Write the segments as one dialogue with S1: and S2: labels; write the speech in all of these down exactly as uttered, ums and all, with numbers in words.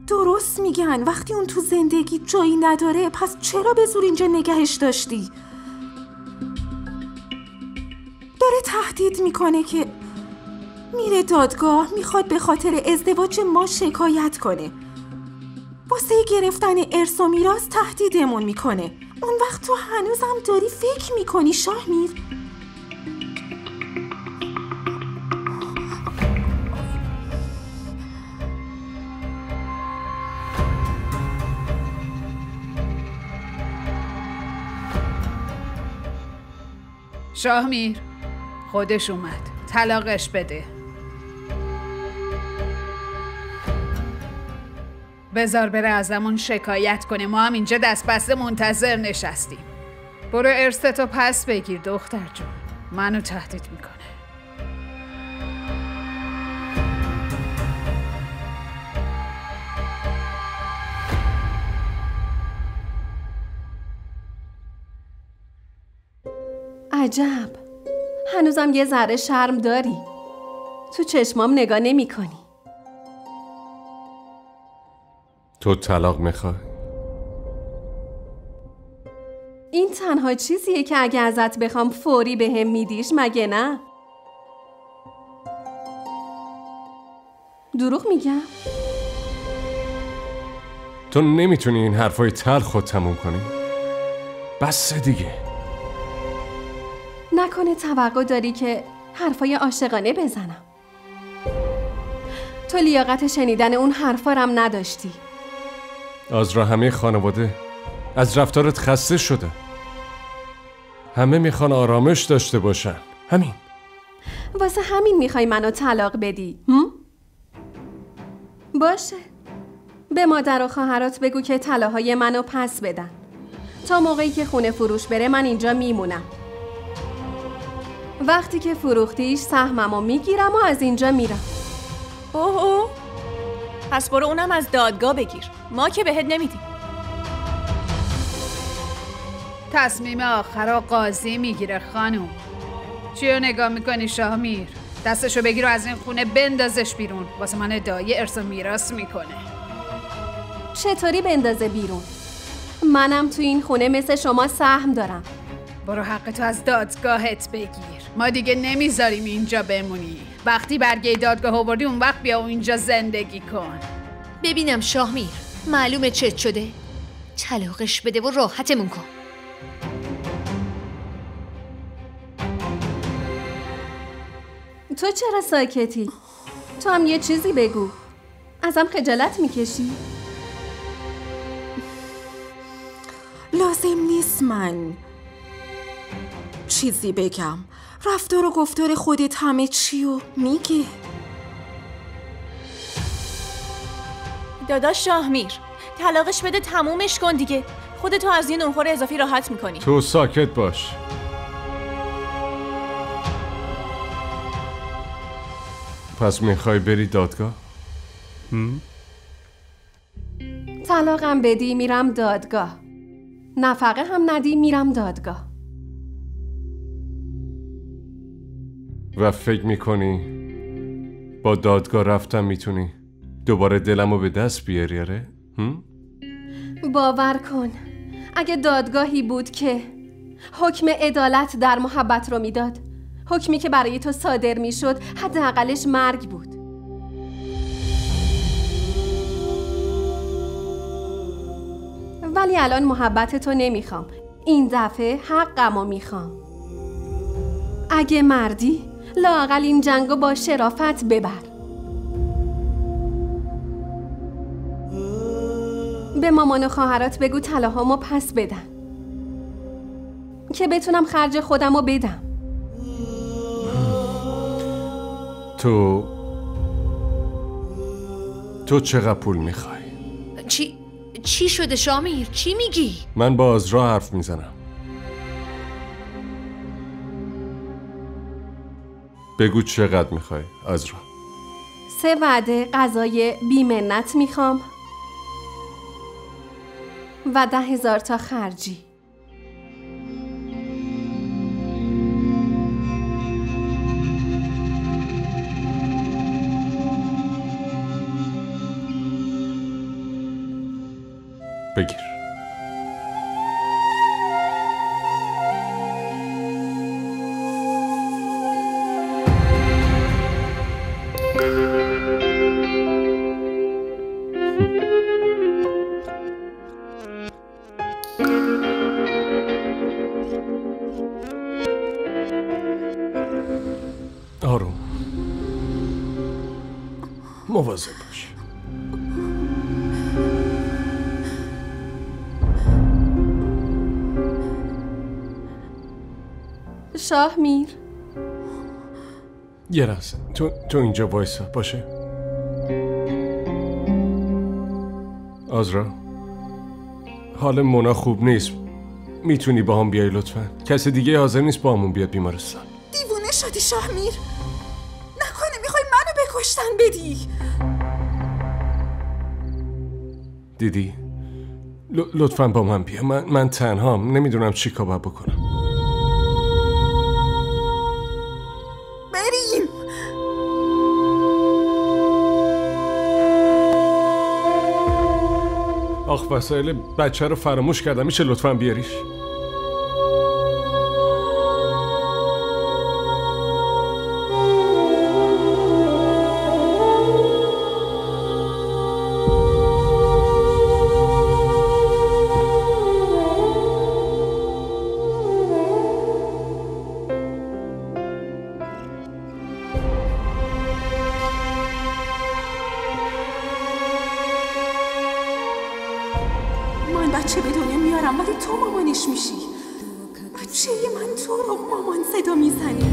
S1: درست میگن، وقتی اون تو زندگی جایی نداره پس چرا به زور اینجا نگهش داشتی؟ داره تهدید میکنه که میره دادگاه، میخواد به خاطر ازدواج ما شکایت کنه. واسه گرفتن ارث و میراث تهدیدمون میکنه. اون وقت تو هنوزم داری فکر میکنی شاهمیر؟
S2: شاهمیر خودش اومد، طلاقش بده. بذار بره ازمون شکایت کنه، ما هم اینجا دست بسته منتظر نشستیم. برو ارثتو پس بگیر دختر جون. منو تهدید میکنه.
S3: عجب، هنوزم یه ذره شرم داری. تو چشمام نگاه نمی کنی.
S4: تو طلاق میخوای؟
S3: این تنها چیزیه که اگه ازت بخوام فوری به هم میدیش، مگه نه؟ دروغ میگم؟
S4: تو نمیتونی این حرفای تلخ خود تموم کنی؟ بس دیگه.
S3: نکنه توقع داری که حرفای عاشقانه بزنم؟ تو لیاقت شنیدن اون حرفا رم نداشتی.
S4: آزرا، همه خانواده از رفتارت خسته شده. همه میخوان آرامش داشته باشن. همین.
S3: واسه همین میخوای منو طلاق بدی؟ هم؟ باشه، به مادر و خواهرات بگو که طلاهای منو پس بدن. تا موقعی که خونه فروش بره من اینجا میمونم. وقتی که فروختیش سهممو میگیرم و از اینجا میرم.
S5: اوه اوه، پس برو اونم از دادگاه بگیر، ما که بهت نمیدیم.
S2: تصمیم آخر قاضی میگیره خانوم. چیو نگاه میکنی شاهمیر؟ دستشو بگیر و از این خونه بندازش بیرون. واسه من ادعای ارث و میراث میکنه.
S3: چطوری بندازه بیرون؟ منم تو این خونه مثل شما سهم دارم.
S2: برو حقتو از دادگاهت بگیر. ما دیگه نمیذاریم اینجا بمونی. وقتی برگه دادگاه آوردی اون وقت بیا اینجا زندگی کن.
S6: ببینم شاهمیر، معلومه چت شده؟ طلاقش بده و راحتمون کن.
S3: تو چرا ساکتی؟ تو هم یه چیزی بگو. ازم خجالت میکشی؟
S1: لازم نیست من چیزی بگم. رفتار و گفتار خودت همه چی و میگه.
S5: داداش شاهمیر، طلاقش بده تمومش کن دیگه. خودتو از یه نونخور اضافی راحت میکنی.
S4: تو ساکت باش. پس میخوای بری دادگاه؟ هم؟
S3: طلاقم بدی میرم دادگاه. نفقه هم ندی میرم دادگاه.
S4: و فکر میکنی با دادگاه رفتم میتونی دوباره دلمو به دست بیاری؟ آره؟
S3: باور کن اگه دادگاهی بود که حکم عدالت در محبت رو میداد، حکمی که برای تو صادر میشد حداقلش مرگ بود. ولی الان محبت تو نمیخوام. این دفعه حقمو میخوام. اگه مردی لااقل این جنگو با شرافت ببر. به مامان و خواهرات بگو طلاهامو پس بدن که بتونم خرج خودمو بدم.
S4: تو تو چقدر پول میخوای؟
S6: چی چی شده شاهمیر؟ چی میگی؟
S4: من با آزرا حرف میزنم. بگو چقدر میخوای آزرا؟
S3: سه وعده غذای بی منت میخوام و ده هزار تا خرجی.
S4: بگیر. آروم، مواظب باش.
S3: شاه میر،
S4: یه لحظه تو, تو اینجا وایسا باشه. آزرا، حال مونا خوب نیست، میتونی با هم بیای لطفا؟ کسی دیگه حاضر نیست با همون بیاد بیمارستان.
S1: دیوونه شدی شاه میر؟ نکنه میخوای منو بکشتن بدی؟
S4: دیدی؟ ل- لطفا با من بیا، من, من تنهام، نمیدونم چی کار باید بکنم.
S1: بریم.
S4: آخ وسایل بچه رو فراموش کردم، میشه لطفا بیاریش؟
S1: من بچه به دنیا میارم ولی تو مامانش میشی. بچه من تو رو مامان صدا میزنی.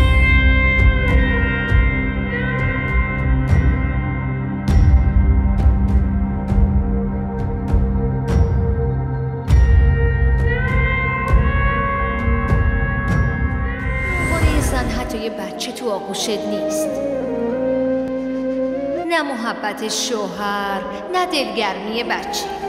S6: برای زن حتی یه بچه تو آغوشت نیست، نه محبت شوهر، نه دلگرمی بچه.